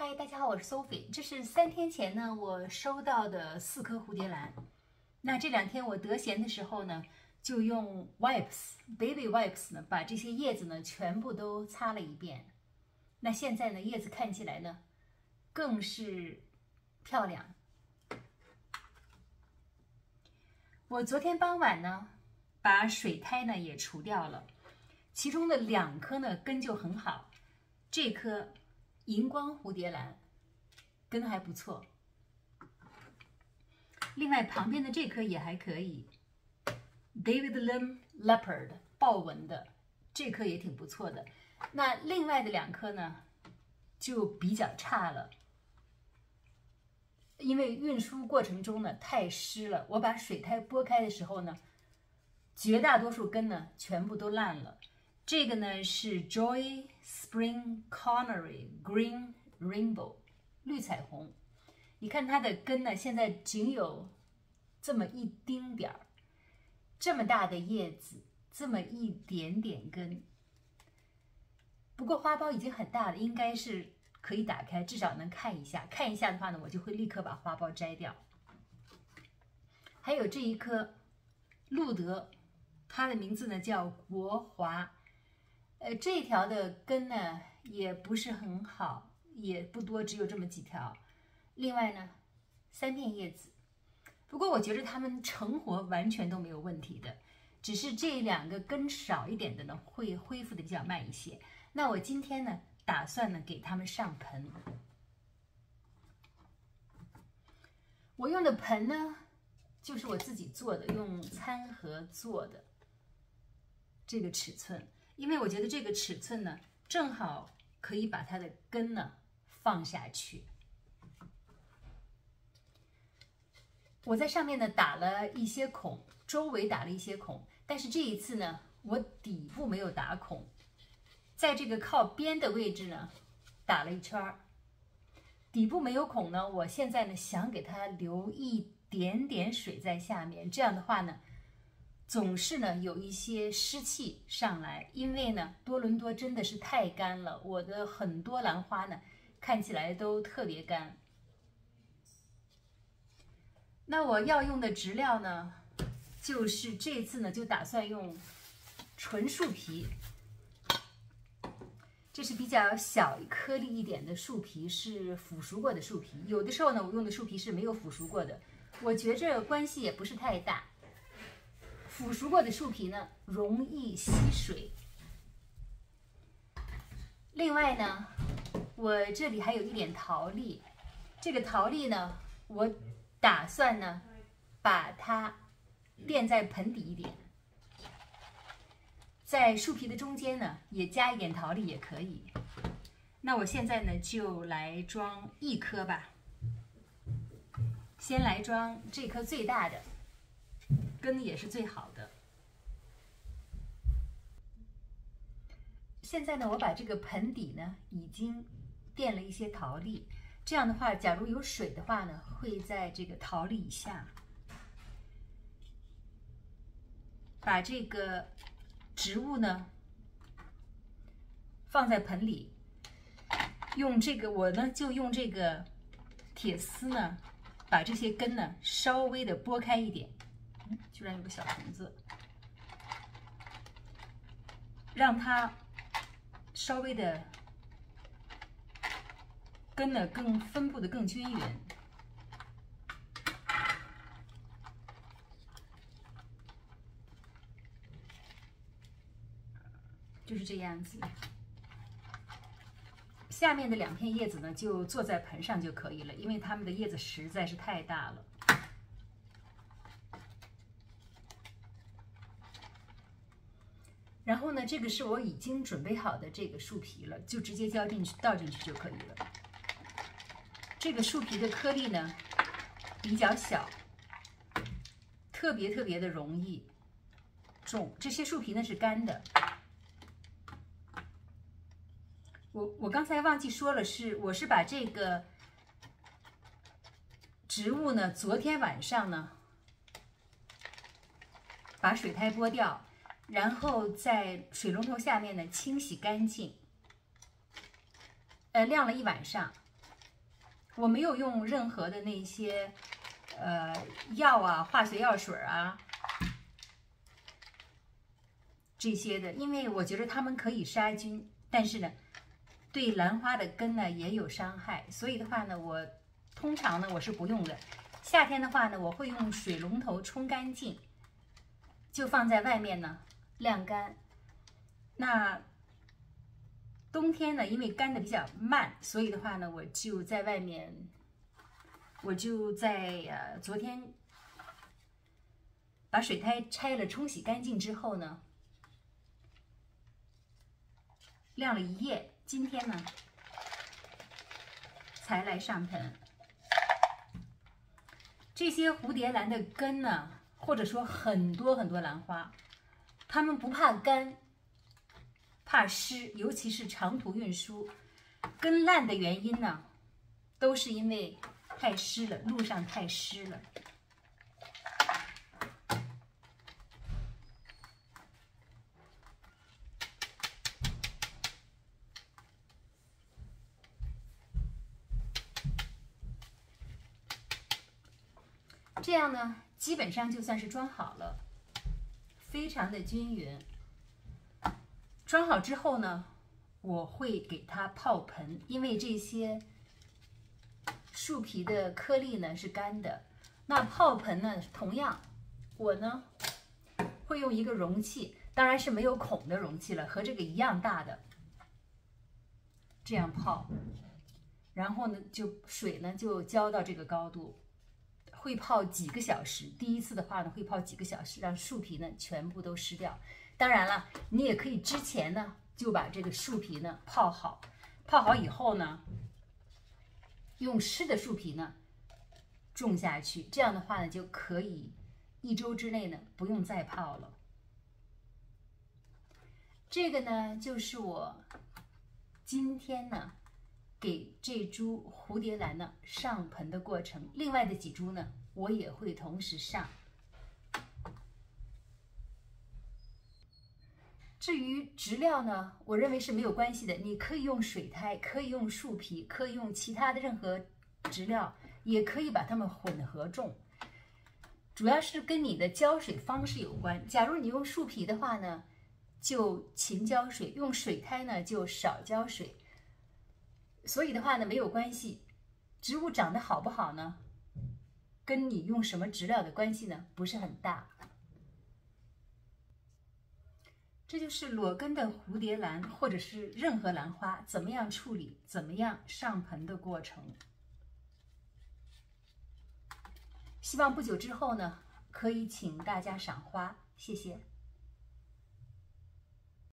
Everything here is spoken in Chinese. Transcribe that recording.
嗨，大家好，我是 Sophie。这是3天前呢，我收到的4颗蝴蝶兰。那这2天我得闲的时候呢，就用 baby wipes 呢，把这些叶子呢全部都擦了一遍。那现在呢，叶子看起来呢，更是漂亮。我昨天傍晚呢，把水苔呢也除掉了，其中的2颗呢根就很好，这颗荧光蝴蝶兰根还不错，另外旁边的这颗也还可以 ，David Lim Leopard 豹纹的这颗也挺不错的。那另外的2颗呢就比较差了，因为运输过程中呢太湿了，我把水苔拨开的时候呢，绝大多数根呢全部都烂了。这个呢是 Joy Spring Connery Green Rainbow 绿彩虹，你看它的根呢现在仅有这么一丁点儿，这么大的叶子，这么一点点根。不过花苞已经很大了，应该是可以打开，至少能看一下。看一下的话呢，我就会立刻把花苞摘掉。还有这一颗路德，它的名字呢叫国华。这条的根呢也不是很好，也不多，只有这么几条。另外呢，3片叶子。不过我觉得它们成活完全都没有问题的，只是这2个根少一点的呢，会恢复的比较慢一些。那我今天呢，打算呢给它们上盆。我用的盆呢，就是我自己做的，用餐盒做的这个尺寸。因为我觉得这个尺寸呢，正好可以把它的根呢放下去。我在上面呢打了一些孔，周围打了一些孔，但是这一次呢，我底部没有打孔，在这个靠边的位置呢打了一圈。底部没有孔呢，我现在呢想给它留一点点水在下面，这样的话呢，总是呢有一些湿气上来，因为呢多伦多真的是太干了，我的很多兰花呢看起来都特别干。那我要用的植料呢，就是这次呢就打算用纯树皮，这是比较小颗粒一点的树皮，是腐熟过的树皮。有的时候呢，我用的树皮是没有腐熟过的，我觉着关系也不是太大。腐熟过的树皮呢，容易吸水。另外呢，我这里还有一点桃粒，这个桃粒呢，我打算呢把它垫在盆底一点，在树皮的中间呢也加一点桃粒也可以。那我现在呢就来装1颗吧，先来装这颗最大的，根也是最好的。现在呢，我把这个盆底呢已经垫了一些桃粒，这样的话，假如有水的话呢，会在这个桃粒以下。把这个植物呢放在盆里，用这个我呢就用这个铁丝呢，把这些根呢稍微的拨开一点。居然有个小虫子，让它稍微的根呢更分布的更均匀。就是这样子。下面的2片叶子呢，就坐在盆上就可以了，因为它们的叶子实在是太大了。然后呢，这个是我已经准备好的这个树皮了，就直接倒进去就可以了。这个树皮的颗粒呢比较小，特别的容易种。这些树皮呢是干的。我刚才忘记说了，我是把这个植物呢，昨天晚上呢把水苔剥掉，然后在水龙头下面呢清洗干净，晾了1晚上。 我没有用任何的那些药啊、化学药水啊这些的，因为我觉得它们可以杀菌，但是呢，对兰花的根呢也有伤害，所以的话呢，我通常呢我是不用的。夏天的话呢，我会用水龙头冲干净，就放在外面呢晾干。那冬天呢，因为干的比较慢，所以的话呢，我就在外面，我就在昨天把水苔拆了，冲洗干净之后呢，晾了一夜，今天呢才来上盆。这些蝴蝶兰的根呢，或者说很多兰花，它们不怕干。怕湿，尤其是长途运输，根烂的原因呢，都是因为太湿了，路上太湿了。这样呢，基本上就算是装好了，非常的均匀。装好之后呢，我会给它泡盆，因为这些树皮的颗粒呢是干的。那泡盆呢，同样，我呢会用一个容器，当然是没有孔的容器了，和这个一样大的，这样泡。然后呢，水呢就浇到这个高度，会泡几个小时。第一次的话呢，会泡几个小时，让树皮呢全部都湿掉。当然了，你也可以之前呢就把这个树皮呢泡好，泡好以后呢，用湿的树皮呢种下去，这样的话呢就可以1周之内呢不用再泡了。这个呢就是我今天呢给这株蝴蝶兰呢上盆的过程，另外的几株呢我也会同时上。至于植料呢，我认为是没有关系的，你可以用水苔，可以用树皮，可以用其他的任何植料，也可以把它们混合种。主要是跟你的浇水方式有关。假如你用树皮的话呢，就勤浇水；用水苔呢，就少浇水。所以的话呢，没有关系。植物长得好不好呢，跟你用什么植料的关系呢，不是很大。这就是裸根的蝴蝶兰或者是任何兰花怎么样处理、怎么样上盆的过程。希望不久之后呢，可以请大家赏花，谢谢。